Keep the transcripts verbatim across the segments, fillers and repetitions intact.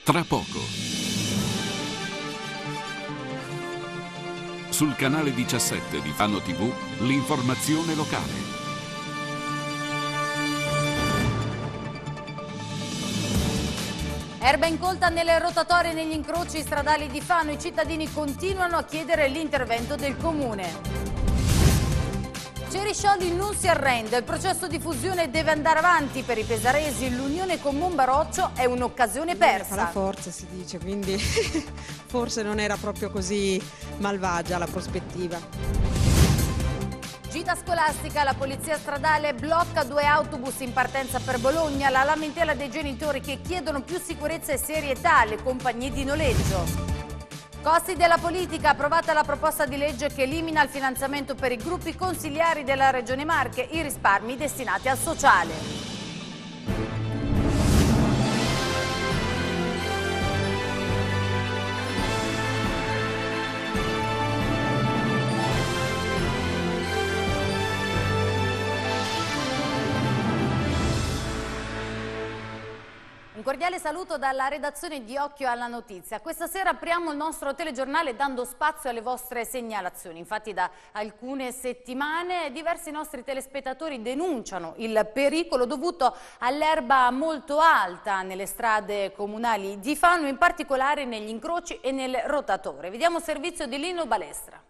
Tra poco. Sul canale diciassette di Fano tivù, l'informazione locale. Erba incolta nelle rotatorie e negli incroci stradali di Fano. I cittadini continuano a chiedere l'intervento del comune. Ceriscioli non si arrende, il processo di fusione deve andare avanti per i pesaresi, l'unione con Monbaroccio è un'occasione persa. La forza si dice, quindi forse non era proprio così malvagia la prospettiva. Gita scolastica, la polizia stradale blocca due autobus in partenza per Bologna, la lamentela dei genitori che chiedono più sicurezza e serietà alle compagnie di noleggio. Costi della politica, approvata la proposta di legge che elimina il finanziamento per i gruppi consigliari della Regione Marche, i risparmi destinati al sociale. Un cordiale saluto dalla redazione di Occhio alla Notizia. Questa sera apriamo il nostro telegiornale dando spazio alle vostre segnalazioni. Infatti da alcune settimane diversi nostri telespettatori denunciano il pericolo dovuto all'erba molto alta nelle strade comunali di Fano, in particolare negli incroci e nel rotatore. Vediamo il servizio di Lino Balestra.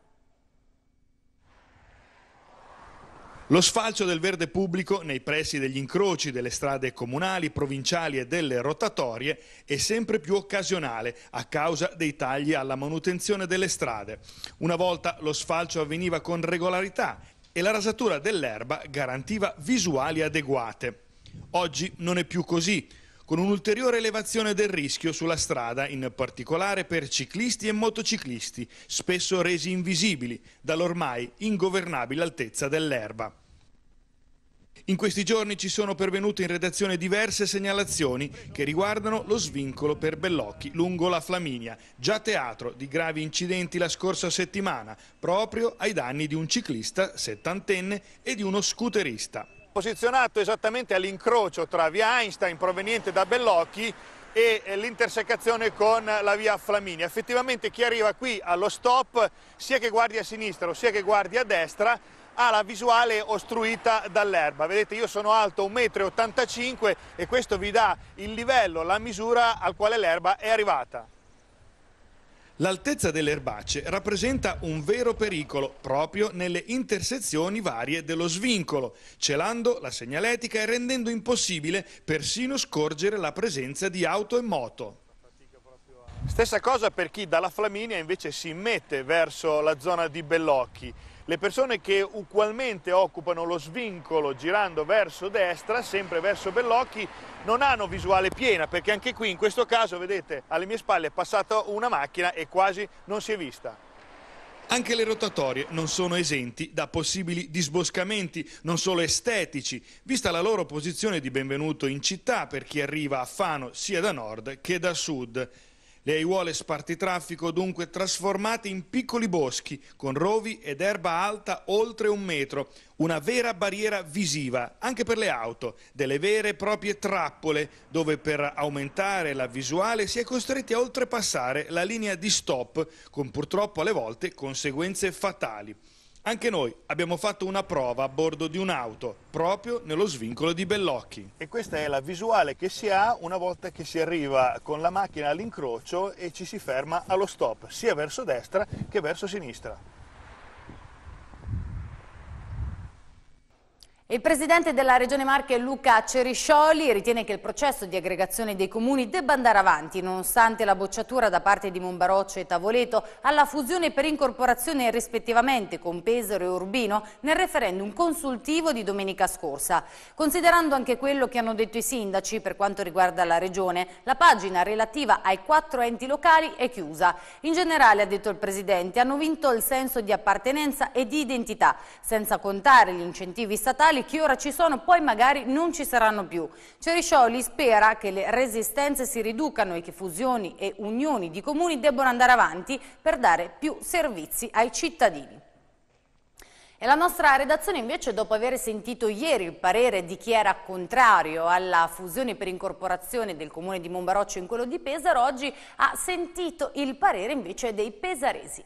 Lo sfalcio del verde pubblico nei pressi degli incroci delle strade comunali, provinciali e delle rotatorie è sempre più occasionale a causa dei tagli alla manutenzione delle strade. Una volta lo sfalcio avveniva con regolarità e la rasatura dell'erba garantiva visuali adeguate. Oggi non è più così, con un'ulteriore elevazione del rischio sulla strada, in particolare per ciclisti e motociclisti, spesso resi invisibili dall'ormai ingovernabile altezza dell'erba. In questi giorni ci sono pervenute in redazione diverse segnalazioni che riguardano lo svincolo per Bellocchi lungo la Flaminia, già teatro di gravi incidenti la scorsa settimana, proprio ai danni di un ciclista settantenne e di uno scooterista. Posizionato esattamente all'incrocio tra via Einstein proveniente da Bellocchi e l'intersecazione con la via Flaminia. Effettivamente chi arriva qui allo stop, sia che guardi a sinistra sia che guardi a destra, ha la visuale ostruita dall'erba. Vedete, io sono alto un metro e ottantacinque e questo vi dà il livello, la misura al quale l'erba è arrivata. L'altezza delle erbacce rappresenta un vero pericolo proprio nelle intersezioni varie dello svincolo, celando la segnaletica e rendendo impossibile persino scorgere la presenza di auto e moto. Stessa cosa per chi dalla Flaminia invece si immette verso la zona di Bellocchi. Le persone che ugualmente occupano lo svincolo girando verso destra, sempre verso Bellocchi, non hanno visuale piena, perché anche qui in questo caso, vedete, alle mie spalle è passata una macchina e quasi non si è vista. Anche le rotatorie non sono esenti da possibili disboscamenti, non solo estetici, vista la loro posizione di benvenuto in città per chi arriva a Fano sia da nord che da sud. Le aiuole spartitraffico dunque trasformate in piccoli boschi con rovi ed erba alta oltre un metro, una vera barriera visiva anche per le auto, delle vere e proprie trappole dove per aumentare la visuale si è costretti a oltrepassare la linea di stop con purtroppo alle volte conseguenze fatali. Anche noi abbiamo fatto una prova a bordo di un'auto, proprio nello svincolo di Bellocchi. E questa è la visuale che si ha una volta che si arriva con la macchina all'incrocio e ci si ferma allo stop, sia verso destra che verso sinistra. Il presidente della Regione Marche, Luca Ceriscioli, ritiene che il processo di aggregazione dei comuni debba andare avanti, nonostante la bocciatura da parte di Monbaroccio e Tavoleto alla fusione per incorporazione rispettivamente con Pesaro e Urbino nel referendum consultivo di domenica scorsa. Considerando anche quello che hanno detto i sindaci per quanto riguarda la Regione, la pagina relativa ai quattro enti locali è chiusa. In generale, ha detto il presidente, hanno vinto il senso di appartenenza e di identità, senza contare gli incentivi statali che ora ci sono, poi magari non ci saranno più. Ceriscioli spera che le resistenze si riducano e che fusioni e unioni di comuni debbano andare avanti per dare più servizi ai cittadini. E la nostra redazione invece, dopo aver sentito ieri il parere di chi era contrario alla fusione per incorporazione del comune di Monbaroccio in quello di Pesaro, oggi ha sentito il parere invece dei pesaresi.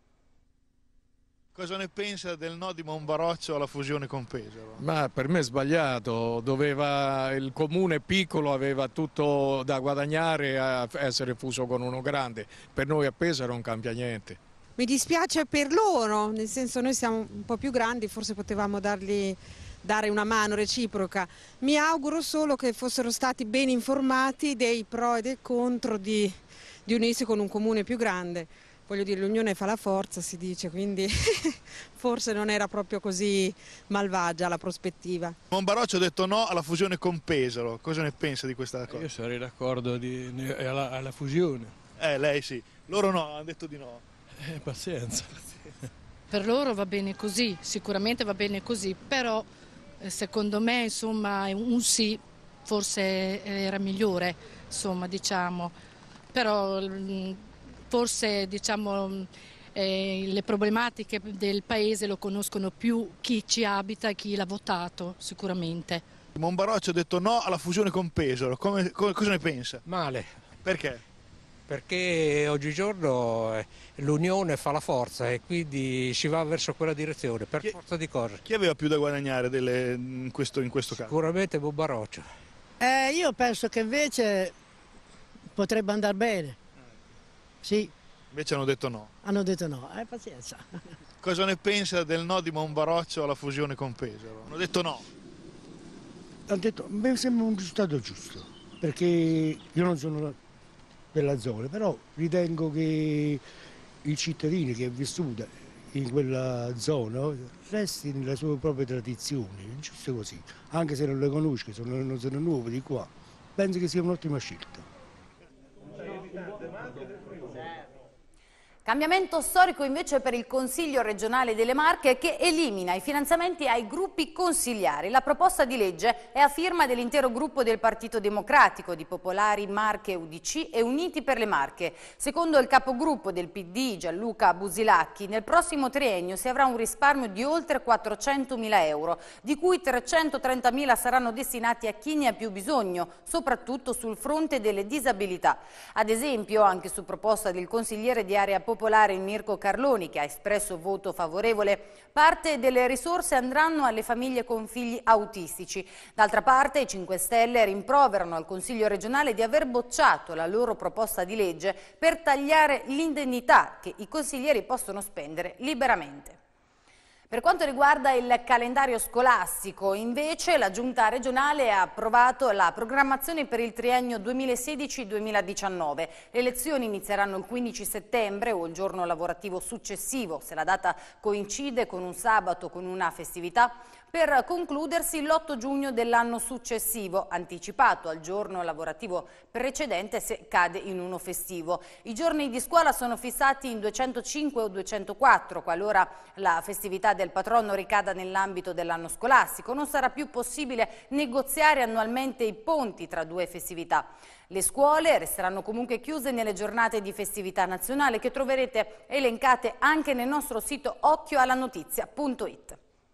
Cosa ne pensa del no di Monbaroccio alla fusione con Pesaro? Ma per me è sbagliato, doveva, il comune piccolo aveva tutto da guadagnare a essere fuso con uno grande, per noi a Pesaro non cambia niente. Mi dispiace per loro, nel senso noi siamo un po' più grandi, forse potevamo dargli, dare una mano reciproca. Mi auguro solo che fossero stati ben informati dei pro e dei contro di, di unirsi con un comune più grande. Voglio dire, l'unione fa la forza, si dice, quindi forse non era proprio così malvagia la prospettiva. Monbaroccio ha detto no alla fusione con Pesaro, cosa ne pensa di questa cosa? Io sarei d'accordo alla, alla fusione. Eh, lei sì, loro no, hanno detto di no. Eh, pazienza. Per loro va bene così, sicuramente va bene così, però eh, secondo me insomma un sì forse era migliore, insomma diciamo, però mh, forse diciamo eh, le problematiche del paese lo conoscono più chi ci abita e chi l'ha votato sicuramente. Monbaroccio ha detto no alla fusione con Pesaro, come, co cosa ne pensa? Male. Perché? Perché oggigiorno l'unione fa la forza e quindi si va verso quella direzione, per chi, forza di cose. Chi aveva più da guadagnare delle, in, questo, in questo caso? Sicuramente Monbaroccio. Eh, io penso che invece potrebbe andare bene. Sì. Invece hanno detto no. Hanno detto no, eh, pazienza. Cosa ne pensa del no di Monbaroccio alla fusione con Pesaro? Hanno detto no. Hanno detto, mi sembra un risultato giusto, perché io non sono della zona, però ritengo che i cittadini che è vissuto in quella zona resti nelle sue proprie tradizioni, giusto così, anche se non le conosco, sono, non sono nuovo di qua, penso che sia un'ottima scelta. Cambiamento storico invece per il Consiglio regionale delle Marche che elimina i finanziamenti ai gruppi consigliari. La proposta di legge è a firma dell'intero gruppo del Partito Democratico, di Popolari, Marche, U D C e Uniti per le Marche. Secondo il capogruppo del P D Gianluca Busilacchi, nel prossimo triennio si avrà un risparmio di oltre quattrocentomila euro, di cui trecentotrentamila saranno destinati a chi ne ha più bisogno, soprattutto sul fronte delle disabilità. Ad esempio, anche su proposta del consigliere di area popolare Mirko Carloni, che ha espresso voto favorevole, parte delle risorse andranno alle famiglie con figli autistici. D'altra parte i cinque Stelle rimproverano al Consiglio regionale di aver bocciato la loro proposta di legge per tagliare l'indennità che i consiglieri possono spendere liberamente. Per quanto riguarda il calendario scolastico, invece, la Giunta regionale ha approvato la programmazione per il triennio duemilasedici duemiladiciannove. Le lezioni inizieranno il quindici settembre o il giorno lavorativo successivo, se la data coincide con un sabato o con una festività, per concludersi l'otto giugno dell'anno successivo, anticipato al giorno lavorativo precedente se cade in uno festivo. I giorni di scuola sono fissati in duecentocinque o duecentoquattro, qualora la festività del patrono ricada nell'ambito dell'anno scolastico. Non sarà più possibile negoziare annualmente i ponti tra due festività. Le scuole resteranno comunque chiuse nelle giornate di festività nazionale che troverete elencate anche nel nostro sito occhio alla notizia punto it.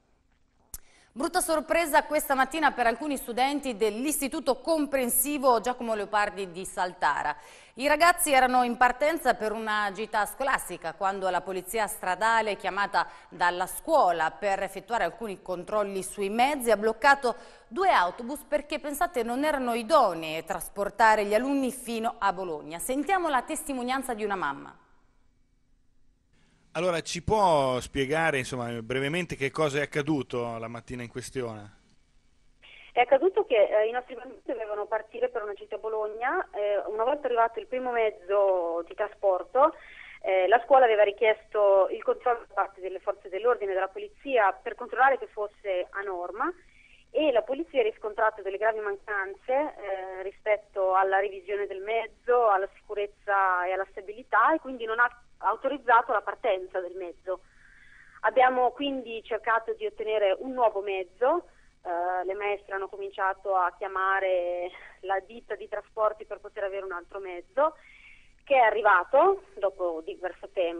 Brutta sorpresa questa mattina per alcuni studenti dell'Istituto Comprensivo Giacomo Leopardi di Saltara. I ragazzi erano in partenza per una gita scolastica quando la polizia stradale, chiamata dalla scuola per effettuare alcuni controlli sui mezzi, ha bloccato due autobus perché, pensate, non erano idonei a trasportare gli alunni fino a Bologna. Sentiamo la testimonianza di una mamma. Allora, ci può spiegare insomma, brevemente che cosa è accaduto la mattina in questione? È accaduto che eh, i nostri bambini dovevano partire per una gita a Bologna. Eh, una volta arrivato il primo mezzo di trasporto, eh, la scuola aveva richiesto il controllo da parte delle forze dell'ordine e della polizia per controllare che fosse a norma, e la polizia ha riscontrato delle gravi mancanze eh, rispetto alla revisione del mezzo, alla sicurezza e alla stabilità, e quindi non ha autorizzato la partenza del mezzo. Abbiamo quindi cercato di ottenere un nuovo mezzo, eh, le maestre hanno cominciato a chiamare la ditta di trasporti per poter avere un altro mezzo, che è arrivato dopo diverso tempo,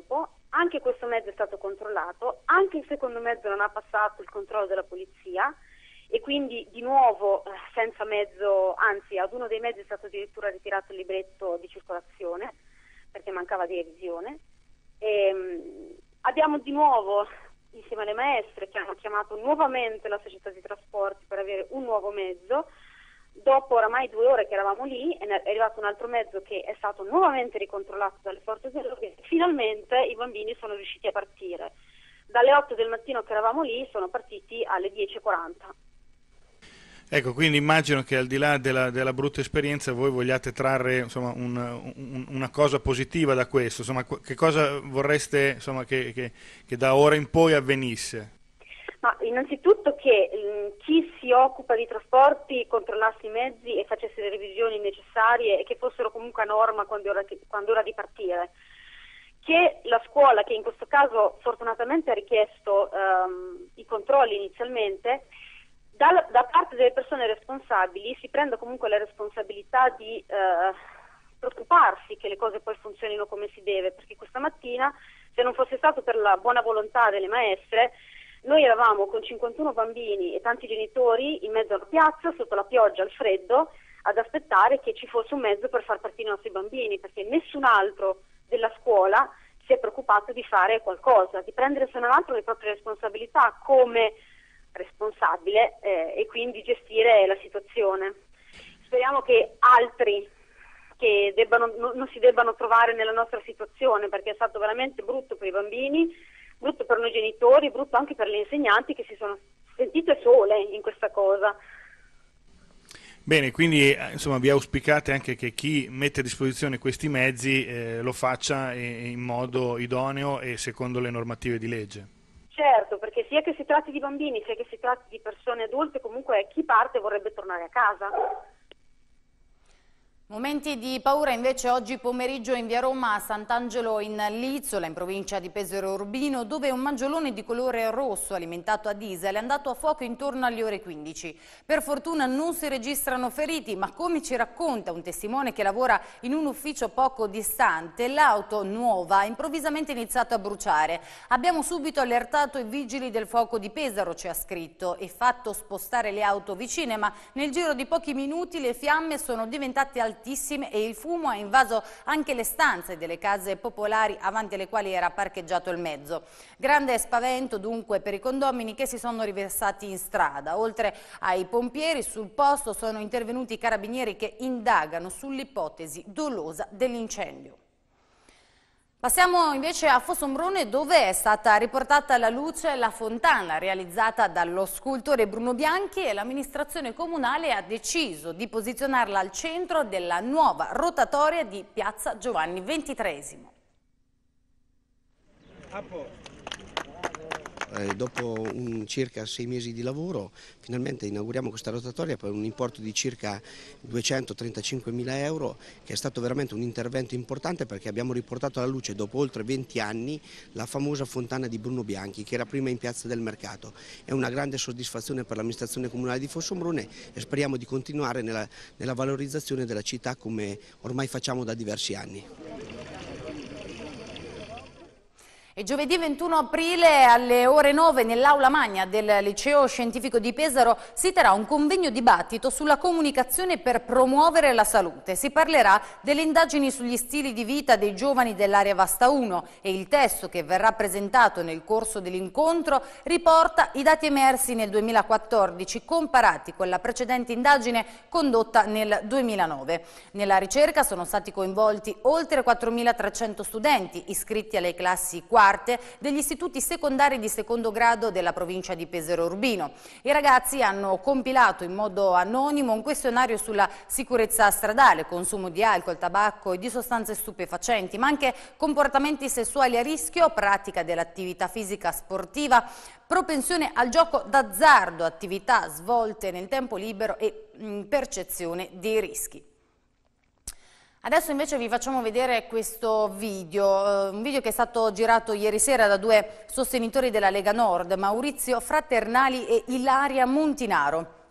Anche questo mezzo è stato controllato, anche il secondo mezzo non ha passato il controllo della polizia e quindi di nuovo eh, senza mezzo, anzi ad uno dei mezzi è stato addirittura ritirato il libretto di circolazione perché mancava di revisione. E, mh, abbiamo di nuovo, insieme alle maestre, che hanno chiamato nuovamente la società di trasporti per avere un nuovo mezzo. Dopo oramai due ore che eravamo lì è arrivato un altro mezzo che è stato nuovamente ricontrollato dalle forze dell'ordine e finalmente i bambini sono riusciti a partire. Dalle otto del mattino che eravamo lì sono partiti alle dieci e quaranta. Ecco, quindi immagino che al di là della, della brutta esperienza voi vogliate trarre insomma, un, un, una cosa positiva da questo. Insomma, che cosa vorreste insomma, che, che, che da ora in poi avvenisse? Ma innanzitutto che mh, chi si occupa di trasporti controllasse i mezzi e facesse le revisioni necessarie e che fossero comunque a norma quando era, quando era di partire. Che la scuola, che in questo caso fortunatamente ha richiesto um, i controlli inizialmente, da, da parte delle persone responsabili si prenda comunque la responsabilità di uh, preoccuparsi che le cose poi funzionino come si deve, perché questa mattina, se non fosse stato per la buona volontà delle maestre, noi eravamo con cinquantuno bambini e tanti genitori in mezzo alla piazza, sotto la pioggia, al freddo, ad aspettare che ci fosse un mezzo per far partire i nostri bambini, perché nessun altro della scuola si è preoccupato di fare qualcosa, di prendere se non altro le proprie responsabilità come responsabile eh, e quindi gestire la situazione. Speriamo che altri che debbano, no, non si debbano trovare nella nostra situazione, perché è stato veramente brutto per i bambini, brutto per noi genitori, brutto anche per le insegnanti che si sono sentite sole in questa cosa. Bene, quindi insomma vi auspicate anche che chi mette a disposizione questi mezzi eh, lo faccia in modo idoneo e secondo le normative di legge. Certo, perché sia che si tratti di bambini, sia che si tratti di persone adulte, comunque chi parte vorrebbe tornare a casa. Momenti di paura invece oggi pomeriggio in via Roma a Sant'Angelo in Lizzola, in provincia di Pesaro Urbino, dove un maggiolone di colore rosso alimentato a diesel è andato a fuoco intorno alle ore quindici. Per fortuna non si registrano feriti, ma come ci racconta un testimone che lavora in un ufficio poco distante, l'auto nuova ha improvvisamente iniziato a bruciare. Abbiamo subito allertato i vigili del fuoco di Pesaro, ci ha scritto, e fatto spostare le auto vicine, ma nel giro di pochi minuti le fiamme sono diventate altissime e il fumo ha invaso anche le stanze delle case popolari avanti alle quali era parcheggiato il mezzo. Grande spavento dunque per i condomini che si sono riversati in strada. Oltre ai pompieri sul posto sono intervenuti i carabinieri che indagano sull'ipotesi dolosa dell'incendio. Passiamo invece a Fossombrone, dove è stata riportata alla luce la fontana realizzata dallo scultore Bruno Bianchi e l'amministrazione comunale ha deciso di posizionarla al centro della nuova rotatoria di Piazza Giovanni ventitreesimo. Eh, dopo un, circa sei mesi di lavoro finalmente inauguriamo questa rotatoria per un importo di circa duecentotrentacinquemila euro, che è stato veramente un intervento importante perché abbiamo riportato alla luce dopo oltre venti anni la famosa fontana di Bruno Bianchi, che era prima in Piazza del Mercato. È una grande soddisfazione per l'amministrazione comunale di Fossombrone e speriamo di continuare nella, nella valorizzazione della città come ormai facciamo da diversi anni. E giovedì ventuno aprile alle ore nove nell'aula magna del Liceo Scientifico di Pesaro si terrà un convegno dibattito sulla comunicazione per promuovere la salute. Si parlerà delle indagini sugli stili di vita dei giovani dell'area Vasta uno e il testo che verrà presentato nel corso dell'incontro riporta i dati emersi nel duemilaquattordici comparati con la precedente indagine condotta nel duemilanove. Nella ricerca sono stati coinvolti oltre quattromilatrecento studenti iscritti alle classi quattro degli istituti secondari di secondo grado della provincia di Pesaro Urbino. I ragazzi hanno compilato in modo anonimo un questionario sulla sicurezza stradale, consumo di alcol, tabacco e di sostanze stupefacenti, ma anche comportamenti sessuali a rischio, pratica dell'attività fisica sportiva, propensione al gioco d'azzardo, attività svolte nel tempo libero e mh, percezione dei rischi. Adesso invece vi facciamo vedere questo video, un video che è stato girato ieri sera da due sostenitori della Lega Nord, Maurizio Fraternali e Ilaria Montinaro.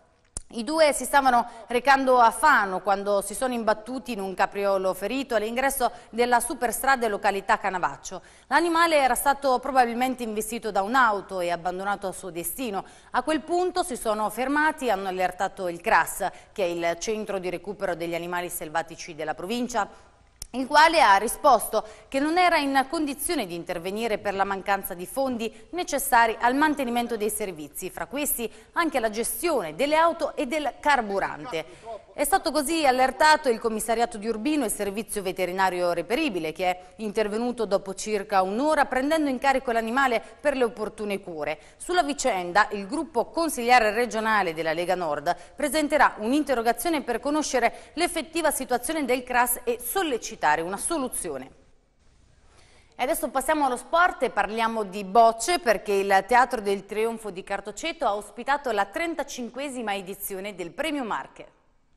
I due si stavano recando a Fano quando si sono imbattuti in un capriolo ferito all'ingresso della superstrada località Canavaccio. L'animale era stato probabilmente investito da un'auto e abbandonato al suo destino. A quel punto si sono fermati e hanno allertato il C R A S, che è il centro di recupero degli animali selvatici della provincia, il quale ha risposto che non era in condizione di intervenire per la mancanza di fondi necessari al mantenimento dei servizi, fra questi anche la gestione delle auto e del carburante. È stato così allertato il commissariato di Urbino e il servizio veterinario reperibile, che è intervenuto dopo circa un'ora prendendo in carico l'animale per le opportune cure. Sulla vicenda il gruppo consigliare regionale della Lega Nord presenterà un'interrogazione per conoscere l'effettiva situazione del C R A S e sollecitare una soluzione. E adesso passiamo allo sport e parliamo di bocce, perché il Teatro del Trionfo di Cartoceto ha ospitato la trentacinquesima edizione del Premio Marche.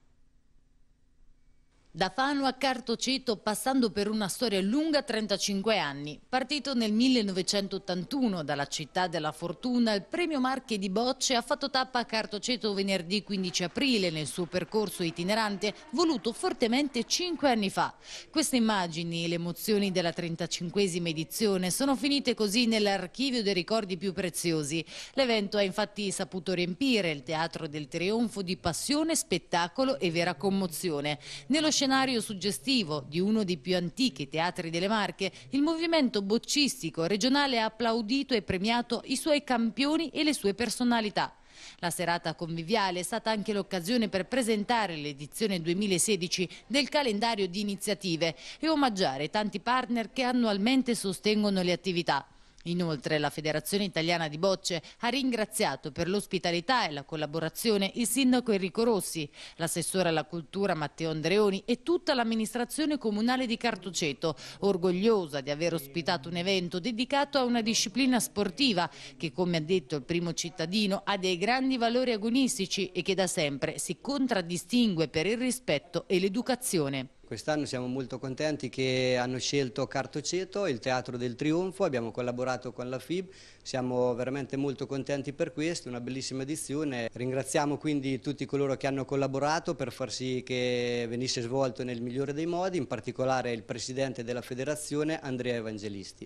Da Fano a Cartoceto, passando per una storia lunga trentacinque anni. Partito nel millenovecentottantuno dalla città della fortuna, il Premio Marche di Bocce ha fatto tappa a Cartoceto venerdì quindici aprile nel suo percorso itinerante voluto fortemente cinque anni fa. Queste immagini e le emozioni della trentacinquesima edizione sono finite così nell'archivio dei ricordi più preziosi. L'evento ha infatti saputo riempire il Teatro del Trionfo di passione, spettacolo e vera commozione. Nello scenario suggestivo di uno dei più antichi teatri delle Marche, il movimento boccistico regionale ha applaudito e premiato i suoi campioni e le sue personalità. La serata conviviale è stata anche l'occasione per presentare l'edizione duemilasedici del calendario di iniziative e omaggiare tanti partner che annualmente sostengono le attività. Inoltre la Federazione Italiana di Bocce ha ringraziato per l'ospitalità e la collaborazione il sindaco Enrico Rossi, l'assessore alla cultura Matteo Andreoni e tutta l'amministrazione comunale di Cartoceto, orgogliosa di aver ospitato un evento dedicato a una disciplina sportiva che, come ha detto il primo cittadino, ha dei grandi valori agonistici e che da sempre si contraddistingue per il rispetto e l'educazione. Quest'anno siamo molto contenti che hanno scelto Cartoceto, il Teatro del Trionfo, abbiamo collaborato con la F I B, siamo veramente molto contenti per questo, una bellissima edizione. Ringraziamo quindi tutti coloro che hanno collaborato per far sì che venisse svolto nel migliore dei modi, in particolare il Presidente della Federazione Andrea Evangelisti.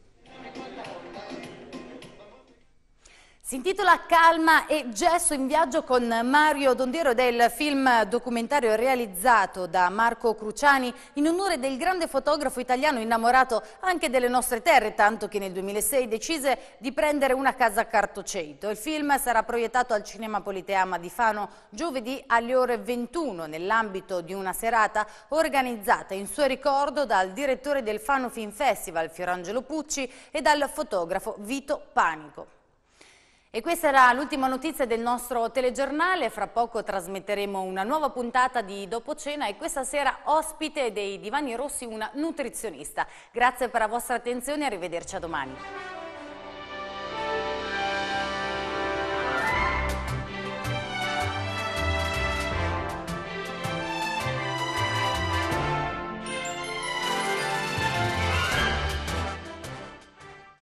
Si intitola Calma e gesso in viaggio con Mario Dondero ed è il film documentario realizzato da Marco Cruciani in onore del grande fotografo italiano innamorato anche delle nostre terre, tanto che nel duemilasei decise di prendere una casa a Cartoceto. Il film sarà proiettato al Cinema Politeama di Fano giovedì alle ore ventuno nell'ambito di una serata organizzata in suo ricordo dal direttore del Fano Film Festival Fiorangelo Pucci e dal fotografo Vito Panico. E questa era l'ultima notizia del nostro telegiornale, fra poco trasmetteremo una nuova puntata di Dopo Cena e questa sera ospite dei Divani Rossi una nutrizionista. Grazie per la vostra attenzione e arrivederci a domani.